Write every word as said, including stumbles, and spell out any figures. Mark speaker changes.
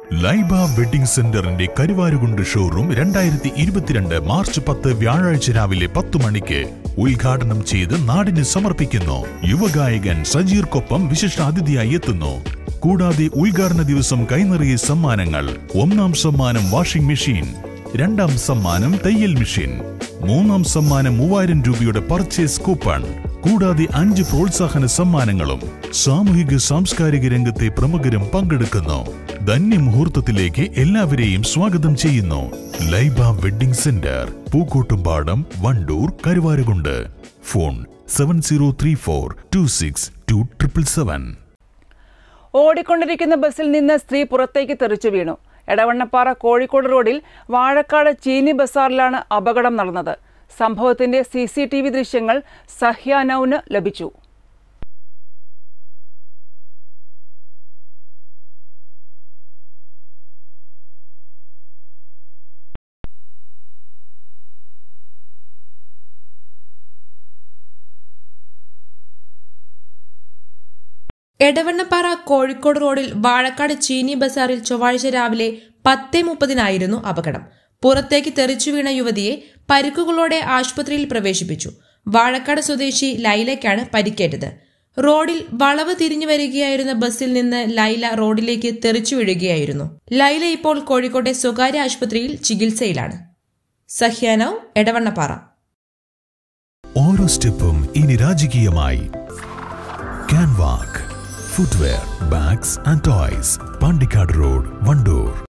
Speaker 1: Laiba wedding സെന്ററിന്റെ Karuvarakundu showroom രണ്ടായിരത്തി ഇരുപത്തിരണ്ട് മാർച്ച് പത്ത് വ്യാഴാഴ്ച രാവിലെ പത്ത് മണിക്ക് ഉദ്ഘാടനം ചെയ്ത് നാടിന് സമർപ്പിക്കുന്നു. യുവഗായകൻ സജീർക്കൊപ്പം വിശിഷ്ട അതിഥിയായി എത്തുന്നു. കൂടാതെ ഉദ്ഘാടന ദിവസം കൈനിറിയ സമ്മാനങ്ങൾ. ഒന്നാം സമ്മാനം വാഷിംഗ് മെഷീൻ, രണ്ടാം സമ്മാനം തയ്യൽ മെഷീൻ, മൂന്നാം സമ്മാനം മൂവായിരം രൂപയുടെ പർച്ചേസ് കൂപ്പൺ, കൂടാതെ അഞ്ച് പ്രോത്സാഹന സമ്മാനങ്ങളും. സാമൂഹിക സാംസ്കാരിക രംഗത്തെ പ്രമുഖരും പങ്കെടുക്കുന്നു. ധന്യമുഹൂർത്തത്തിലേക്ക് എല്ലാവരെയും സ്വാഗതം ചെയ്യുന്നു. Laiba wedding centre, Pookkottumpadam, Wandoor, Karuvarakundu. Phone seven zero three four two six two triple seven.
Speaker 2: ഓടിക്കൊണ്ടിരിക്കുന്ന ബസ്സിൽ നിന്ന് സ്ത്രീ പുറത്തേക്ക് തെറിച്ചു വീണു. എടവണ്ണപ്പാറ കോഴിക്കോട് റോഡിൽ വാഴക്കാട് ചീനി ബസാറിലാണ് അപകടം നടന്നത്. സംഭവത്തിന്റെ സി സി ടി വി ദൃശ്യങ്ങൾ സഹ്യ നൗന് ലഭിച്ചു.
Speaker 3: എടവണ്ണപ്പാറ കോഴിക്കോട് റോഡിൽ വാഴക്കാട് ചീനി ബസാറിൽ ചൊവ്വാഴ്ച രാവിലെ പത്ത് മുപ്പതിനായിരുന്നു അപകടം. പുറത്തേക്ക് തെറിച്ചു വീണ യുവതിയെ പരിക്കുകളോടെ ആശുപത്രിയിൽ പ്രവേശിപ്പിച്ചു. വാഴക്കാട് സ്വദേശി ലൈലയ്ക്കാണ് പരിക്കേറ്റത്. റോഡിൽ വളവ് തിരിഞ്ഞു വരികയായിരുന്ന ബസ്സിൽ നിന്ന് ലൈല റോഡിലേക്ക് തെറിച്ചു വീഴുകയായിരുന്നു. ലൈല ഇപ്പോൾ കോഴിക്കോട്ടെ സ്വകാര്യ ആശുപത്രിയിൽ ചികിത്സയിലാണ്. സഹ്യാനൗ, എടവണ്ണപ്പാറ.
Speaker 1: ഓരോ സ്റ്റെപ്പും ഇനി രാജകീയമായി. Canvac Footwear, Bags and Toys, Pandikad Road, Vandoor.